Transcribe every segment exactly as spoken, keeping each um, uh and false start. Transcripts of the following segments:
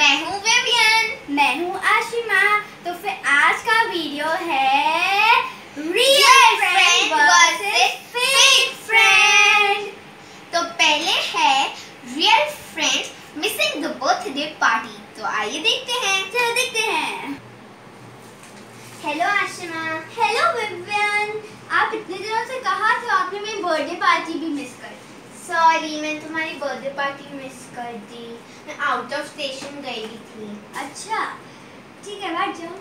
मैं हूँ विवियन। मैं हूँ आशिमा। तो फिर आज का वीडियो है real friend versus fake friend. तो पहले है real friend missing the birthday party. तो आइए देखते हैं। चलो देखते हैं। हेलो आशिमा। Hello Vivian. आप इतने दिनों से कहा तो आपने मेरी बर्थडे पार्टी भी मिस कर दी। सॉरी, मैं तुम्हारी बर्थडे पार्टी मिस कर दी। मैं आउट ऑफ स्टेशन गई थी। अच्छा ठीक है, बैठ जाओ।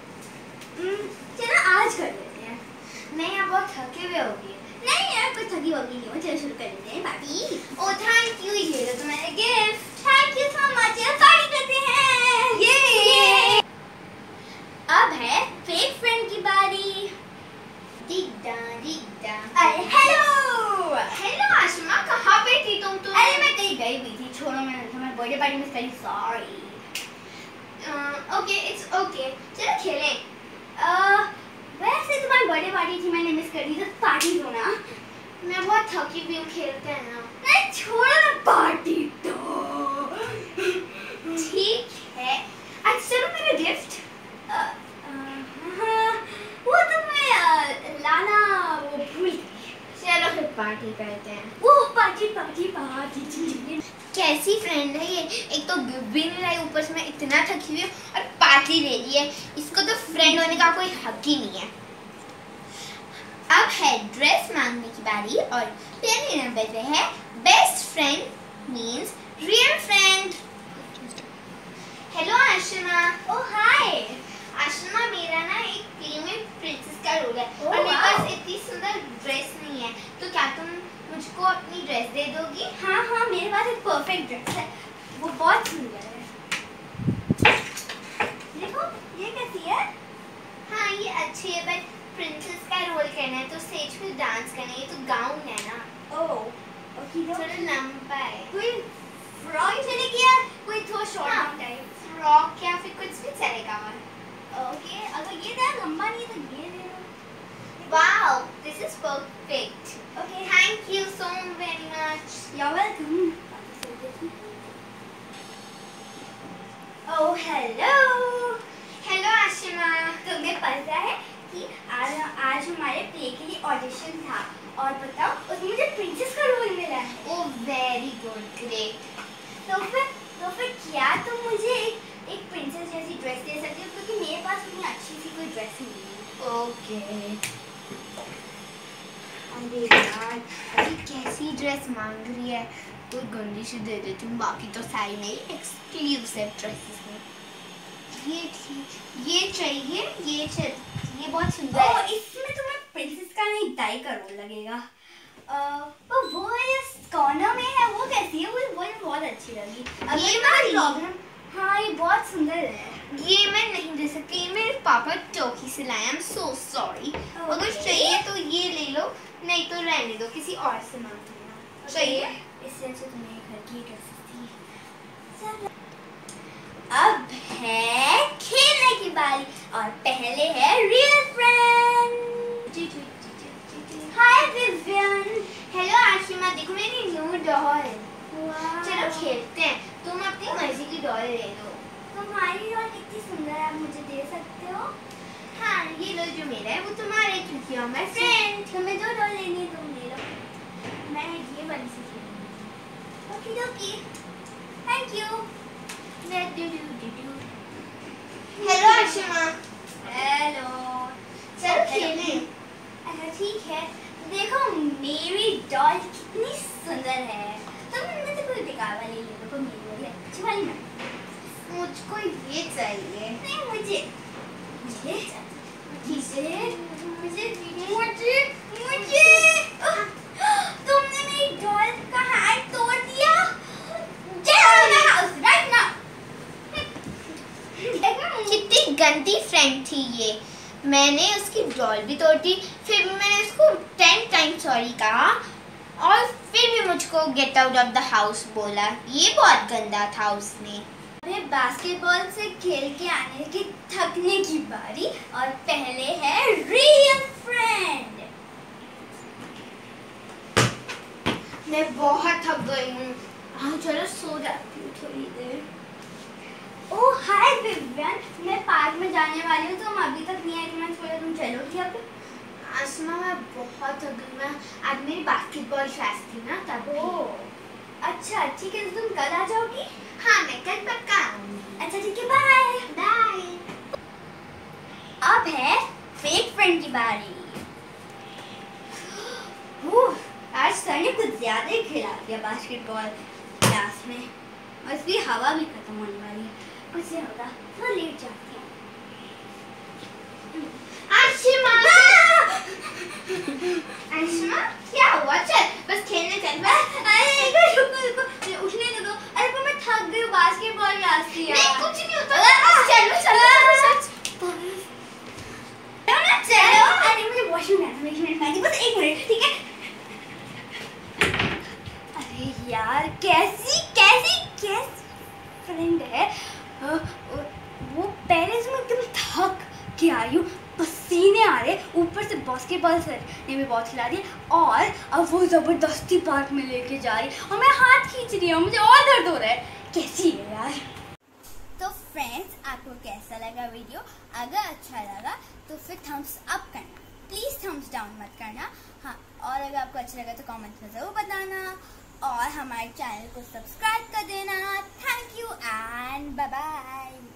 चलो आज कर लेते हैं। नहीं, आप बहुत थके हुए होगी। नहीं यार, कोई थकी वकी नहीं हो। चलो शुरू कर लेते हैं पार्टी। ओ थैंक यू, ये लो तुम्हारे gift. Thank you so much. Party करते हैं। ये अब है फेक फ्रेंड की बारी। दीदा दीदा। अरे हेलो हेलो आशिमा, कहाँ पे थी तुम? तुम अरे मैं कहीं गई हुई थी। छोड़ो, मैंने तुम्हारी बर्थडे पार्टी मिस करी। सॉरी। Okay, it's okay. चलो खेलें। uh, वैसे तुम्हारी बर्थडे पार्टी थी, मैंने मिस कर दी। तो पार्टी दो ना। मैं बहुत थकी हुई हूँ, खेलते हैं ना। नहीं छोड़ो ना, पार्टी दो। ठीक है। अच्छा चलो, मेरा गिफ्ट। uh, uh, वो तो मैं uh, लाना वो भूल गई। चलो फिर पार्टी करते हैं। वो पार्टी पार्टी पार्टी। कैसी फ्रेंड है ये? एक तो गिफ्ट भी नहीं लाई, ऊपर से मैं इतना थकी हुई हूँ और पार्टी ले ली है। इसको तो फ्रेंड होने का कोई हक ही नहीं है। अब है ड्रेस मांगने की बारी और पहले नंबर पे है best friend means real friend. Hello Ashima. Oh hi. Ashima, मेरा ना एक प्ले में प्रिंसेस का रोल है oh, और मेरे wow. पास इतनी सुंदर ड्रेस नहीं है, तो क्या तुम मुझको अपनी ड्रेस दे दोगी? हाँ हाँ, मेरे पास एक परफेक्ट ड्रेस है। वो बहुत सुंदर है। देखो ये कैसी है? हाँ ये अच्छी है, बट प्रिंसेस का रोल करना है तो स्टेज पे डांस करना है, ये तो गाउन है ना। Oh okay. थोड़ा लंबा है। कोई फ्रॉक चलेगी या कोई थोड़ा शॉर्ट टाइप? फ्रॉक या फिर कुछ भी चलेगा। ओके, अगर ये ज़्यादा लंबा नहीं है तो ये ले लो। Wow, this is perfect. Okay, thank you so very much. You are welcome. Oh hello. Hello Ashima. तुम्हें पता है कि आज आज हमारे प्ले के लिए ऑडिशन था और बताओ उसमें मुझे प्रिंसेस का रोल मिला है। Oh very good, great. तो फिर तो फिर क्या तुम मुझे एक एक प्रिंसेस जैसी ड्रेस दे सकती हो, क्योंकि मेरे पास उतनी अच्छी सी कोई ड्रेस नहीं है। ओके। अरे यार, अरे कैसी ड्रेस मांग रही है? कोई गंदी सी दे देती हूँ, बाकी तो सारी मेरी एक्सक्लूसिव ड्रेसेस हैं। ये ठीक, ये चाहिए, ये चल, ये बहुत सुंदर है। इसमें तुम्हें प्रिंसेस का नहीं दाई का रोल लगेगा। तो वो इस कॉर्नर में है, वो कैसी है? वो वो बहुत अच्छी लगी। ये वाली? प्रॉब्लम, हाँ ये बहुत सुंदर है। ये मैं नहीं दे सकती, ये मेरे पापा टर्की से लाए। I am so sorry. अगर चाहिए तो ये ले लो, नहीं तो रहने दो, किसी और से मांग लेना। चाहिए? इससे अच्छा तो मेरे घर की ड्रेसेस थी। अब है खेलने की बारी और पहले है real friend. Hi Vivian. Hello Ashima, देखो मेरी न्यू डॉल। चलो खेलते हैं। तुम अपनी मर्जी की डॉल ले लो। तुम्हारी डॉल कितनी सुंदर है, आप मुझे दे सकते हो? हाँ ये लो, जो मेरा है वो तुम्हारा है, क्योंकि यू आर माय फ्रेंड। तुम्हें जो डॉल लेनी है तुम ले लो। मैं ये वाली से खेलूंगी। Okay okay, thank you. Hello Ashima. Hello. चलो खेलें। अच्छा ठीक है। देखो मेरी डॉल कितनी सुंदर है। तुम इनमें से कोई बेकार वाली ले लो, कोई मेरी वाली अच्छी वाली ना। मुझको ये चाहिए। नहीं मुझे मुझे मुझे मुझे मुझे मुझे तुमने मेरी डॉल का हैंड तोड़ दिया। Get out of my house right now. कितनी गंदी फ्रेंड थी ये। मैंने उसकी डॉल भी तोड़ दी, फिर भी मैंने उसको टेन टाइम सॉरी कहा और फिर भी मुझको get out of the house बोला। ये बहुत गंदा था उसने। अरे बास्केटबॉल से खेल के आने की थकने की बारी और पहले है रियल फ्रेंड। मैं बहुत थक गई हूँ। हाँ चलो सो जाती हूँ थोड़ी देर। जाने वाली हूँ, तुम अभी तक नहीं आई, तो मैं सोचा तुम चलोगी अब। आसमा मैं बहुत थक गई, मैं आज मेरी बास्केटबॉल क्लास थी ना तब। अच्छा ठीक है, तो तुम कल आ जाओगी? हाँ मैं कल पक्का आऊंगी। अच्छा ठीक है, बाय बाय। अब है फेक फ्रेंड की बारी। आज सर ने कुछ ज्यादा ही खिला दिया बास्केटबॉल क्लास में, और इसलिए हवा भी खत्म होने वाली है। कुछ नहीं होगा, थोड़ा लेट जाती हूँ। आशिमा आशिमा क्या हुआ? चल बस खेलने चल। बस अरे रुको रुको रुको, उठने दे दो। अरे पर मैं थक गई हूँ बास्केटबॉल क्लास से यार। नहीं कुछ नहीं होता, चलो चलो चलो चलो। अरे मुझे वॉशरूम जाना है, एक मिनट में, बस एक मिनट, ठीक है? अरे यार कैसी कैसी कैसी फ्रेंड है। वो पहले से मैं एकदम थक के आई हूँ, पसीने आ रहे, ऊपर से बास्केटबॉल सर ने भी बहुत खिला दिया, और अब वो जबरदस्ती पार्क में लेके जा रही, और मैं हाथ खींच रही हूँ, मुझे और दर्द हो रहा है। कैसी है यार। तो फ्रेंड्स, आपको कैसा लगा वीडियो? अगर अच्छा लगा तो फिर थम्स अप करना, प्लीज थम्स डाउन मत करना। हाँ, और अगर आपको अच्छा लगा तो कमेंट में जरूर बताना, और हमारे चैनल को सब्सक्राइब कर देना। Thank you and bye bye.